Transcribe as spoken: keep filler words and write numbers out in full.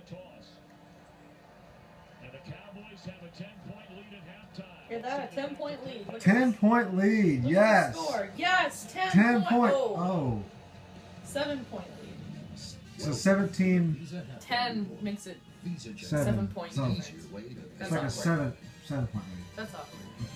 Hear that? A ten point lead. Look ten at point lead, Look yes. At the score. Yes, ten, ten point. point. Oh. oh. Seven point lead. So seventeen. ten makes it seven, seven point. So That's it's like awkward. a seven, seven point lead. That's awkward.